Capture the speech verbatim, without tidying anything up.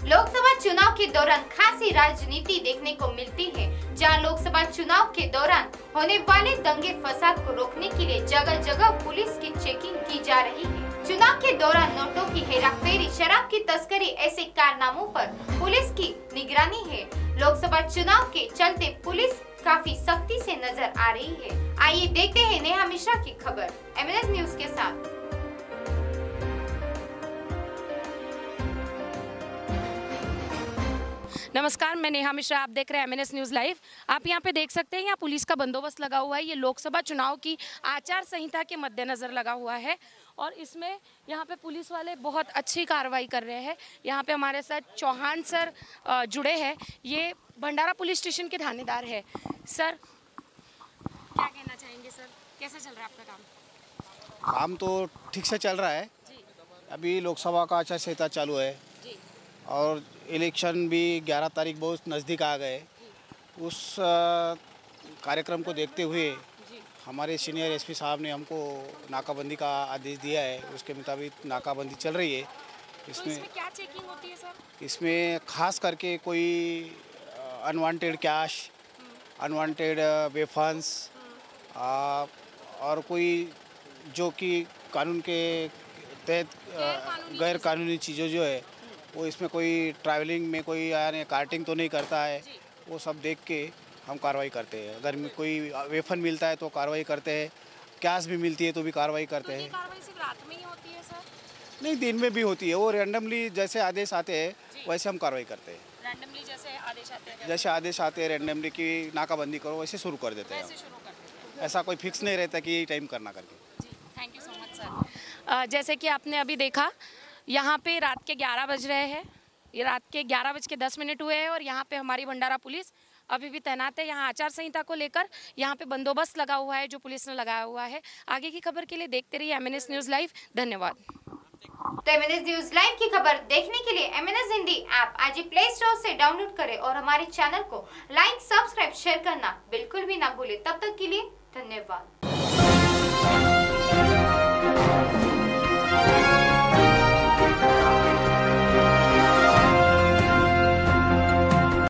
लोकसभा चुनाव के दौरान खासी राजनीति देखने को मिलती है, जहां लोकसभा चुनाव के दौरान होने वाले दंगे फसाद को रोकने के लिए जगह जगह पुलिस की चेकिंग की जा रही है। चुनाव के दौरान नोटों की हेराफेरी, शराब की तस्करी ऐसे कारनामों पर पुलिस की निगरानी है। लोकसभा चुनाव के चलते पुलिस काफी सख्ती से नजर आ रही है। आइए देखते हैं नेहा मिश्रा की खबर एमएनएस न्यूज के साथ। नमस्कार, मैं नेहा मिश्रा, आप देख रहे हैं एमएनएस न्यूज़ लाइव। आप यहाँ पे देख सकते हैं, यहाँ पुलिस का बंदोबस्त लगा हुआ है। ये लोकसभा चुनाव की आचार संहिता के मद्देनज़र लगा हुआ है और इसमें यहाँ पे पुलिस वाले बहुत अच्छी कार्रवाई कर रहे हैं। यहाँ पे हमारे साथ चौहान सर जुड़े हैं, ये भंडारा पुलिस स्टेशन के थानेदार है। सर, क्या कहना चाहेंगे सर, कैसे चल रहा है आपका काम? काम तो ठीक से चल रहा है जी। अभी लोकसभा का आचार संहिता चालू है जी। और इलेक्शन भी ग्यारह तारीख बहुत नज़दीक आ गए। उस कार्यक्रम को देखते हुए हमारे सीनियर एसपी साहब ने हमको नाकाबंदी का आदेश दिया है। उसके मुताबिक नाकाबंदी चल रही है। इसमें, तो इसमें क्या चेकिंग होती है सर? इसमें खास करके कोई अनवांटेड कैश, अनवांटेड वेपन्स और कोई जो कि कानून के तहत गैर कानूनी चीज़ें जो है वो इसमें कोई ट्रैवलिंग में कोई यानी कार्टिंग तो नहीं करता है, वो सब देख के हम कार्रवाई करते हैं। अगर कोई वेपन मिलता है तो कार्रवाई करते हैं, कैश भी मिलती है तो भी कार्रवाई करते हैं। तो ये कार्रवाई सिर्फ रात में ही होती है सर? नहीं, दिन में भी होती है। वो रैंडमली जैसे आदेश आते हैं वैसे हम कार्रवाई करते हैं। रैंडमली जैसे आदेश आते हैं जैसे आदेश आते हैं रैंडमली की नाकाबंदी करो, वैसे शुरू कर देते हैं। ऐसा कोई फिक्स नहीं रहता कि यही टाइम करना करके। Thank you so much sir. जैसे कि आपने अभी देखा, यहाँ पे रात के ग्यारह बज रहे हैं, ये रात के ग्यारह बज के दस मिनट हुए हैं और यहाँ पे हमारी भंडारा पुलिस अभी भी तैनात है। यहाँ आचार संहिता को लेकर यहाँ पे बंदोबस्त लगा हुआ है जो पुलिस ने लगाया हुआ है। आगे की खबर के लिए देखते रहिए एमएनएस न्यूज़ लाइव। धन्यवाद। तो एमएनएस न्यूज़ लाइव की खबर देखने के लिए एमएनएस हिंदी ऐप आज ही प्ले स्टोर से डाउनलोड करें और हमारे चैनल को लाइक, सब्सक्राइब, शेयर करना बिल्कुल भी ना भूलें। तब तक के लिए धन्यवाद।